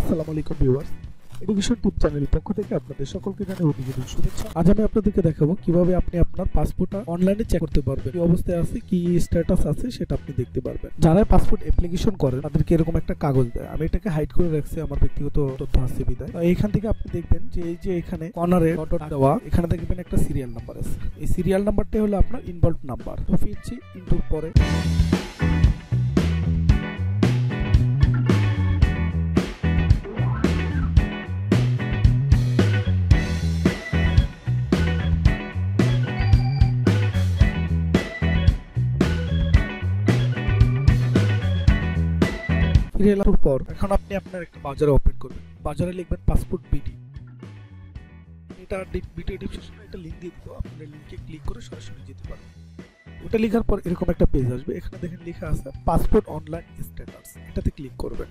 আসসালামু আলাইকুম viewers, education টিপ চ্যানেলের পক্ষ থেকে আপনাদের সকলকে জানাই অভিনন্দন শুভেচ্ছা। আজ আমি আপনাদেরকে দেখাবো কিভাবে আপনি আপনার পাসপোর্টটা অনলাইনে চেক করতে পারবেন, কি অবস্থায় আছে, কি স্ট্যাটাস আছে সেটা আপনি দেখতে পারবেন। যারা পাসপোর্ট অ্যাপ্লিকেশন করেন তাদেরকে এরকম একটা কাগজ দেয়, আমি এটাকে হাইড করে রাখছি, আমার ব্যক্তিগত তথ্য আছে বিদায়। এইখান থেকে আপনি দেখবেন যে এই যে এখানে কর্নারে ডট দেওয়া, এখানে দেখবেন একটা সিরিয়াল নাম্বার আছে। এই সিরিয়াল নাম্বারটা হলো আপনার ইনভলভ নাম্বার। তো ফিরছি ইনটুর পরে। পর এখন আপনি আপনার একটা ব্রাউজার ওপেন করবেন, ব্রাউজারে লিখবেন পাসপোর্ট বিডি। এটা ভিডিও ডেসক্রিপশনে একটা লিংক দিয়ে দিব, আপনারা লিংকে ক্লিক করে সরাসরি যেতে পারবেন। ওটা লেখার পর এরকম একটা পেজ আসবে, এখানে দেখেন লেখা আছে পাসপোর্ট অনলাইন স্ট্যাটাস, এটাতে ক্লিক করবেন।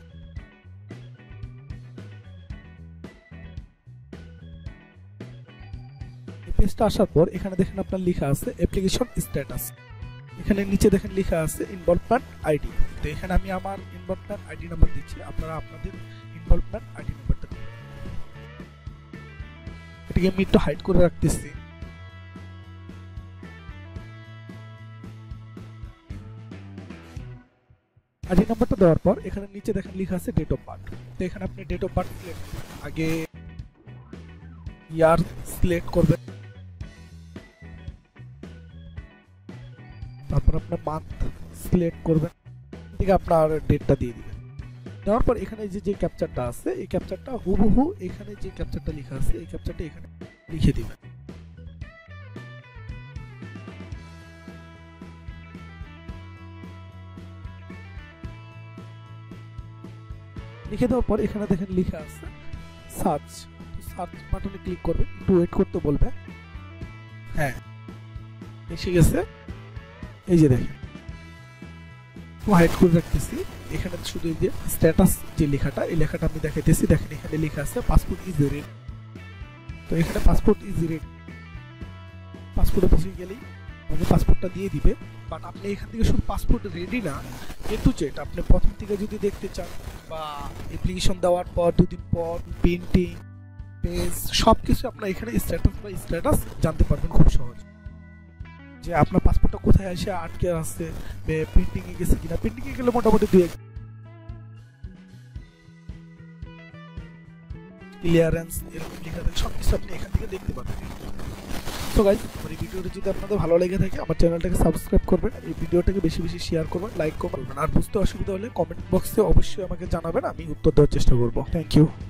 এই পেজটা আসার পর এখানে দেখেন আপনার লেখা আছে অ্যাপ্লিকেশন স্ট্যাটাস, এখানে নিচে দেখেন লেখা আছে ইনভলভমেন্ট আইডি। তো এখানে আমি আমার ইনভলভমেন্ট আইডি নাম্বার দিচ্ছি, আপনারা আপনাদের ইনভলভমেন্ট আইডি নাম্বারটা দিবেন। এটাকে আমি একটু হাইড করে রাখতেছি। আইডি নাম্বারটা দেওয়ার পর এখানে নিচে দেখেন লেখা আছে ডেট অফ বার্থ। তো এখানে আপনি ডেট অফ বার্থ সিলেক্ট করবেন, আগে ইয়ার সিলেক্ট করবেন, তারপর আপনার মান্থ সিলেক্ট করবেন, থেকে আপনার ডেটটা দিয়ে দিবেন। দেওয়ার পর এখানে যে ক্যাপচারটা আছে, এই ক্যাপচারটা হুবহু এখানে যে ক্যাপচারটা লেখা আছে এই ক্যাপচারটা এখানে লিখে দিবেন। লিখে দেওয়ার পর এখানে দেখেন লেখা আছে সার্চ, সার্চ বাটনে ক্লিক করবেন, একটু ওয়েট করতে বলবে। হ্যাঁ, এসে গেছে। এই যে দেখেন হাইড করে রাখতেছি, এখানে শুধু এই যে স্ট্যাটাস যে লেখাটা, এই লেখাটা আমি দেখাইতেছি। দেখেন এখানে লেখা আছে পাসপোর্ট ইজ রেডি। তো এখানে পাসপোর্ট ইজ রেডি, পাসপোর্টে বসে গেলেই আমাকে পাসপোর্টটা দিয়ে দিবে। বাট আপনি এখান থেকে শুধু পাসপোর্ট রেডি না, কিন্তু যেটা আপনি প্রথম থেকে যদি দেখতে চান বা অ্যাপ্লিকেশন দেওয়ার পর 2 দিন পর প্রিন্টিং পেজ সব কিছু আপনার এখানে স্ট্যাটাস জানতে পারবেন খুব সহজ। যে আপনার পাসপোর্টটা কোথায় এসে আটকে আছে, প্রিন্টিং এ গেছে কিনা, প্রিন্টিং এ গেলে মোটামুটি 2 ক্লিয়ারেন্স এরকম লেখা থাকে, সবকিছু আপনি এখান থেকে দেখতে পাবেন। তো গাইস, আমার এই ভিডিওটা যদি আপনাদের ভালো লেগে থাকে আমার চ্যানেলটাকে সাবস্ক্রাইব করবেন, এই ভিডিওটাকে বেশি বেশি শেয়ার করবেন, লাইক করবেন, আর বুঝতে অসুবিধা হলে কমেন্ট বক্সে অবশ্যই আমাকে জানাবেন, আমি উত্তর দেওয়ার চেষ্টা করব। Thank you.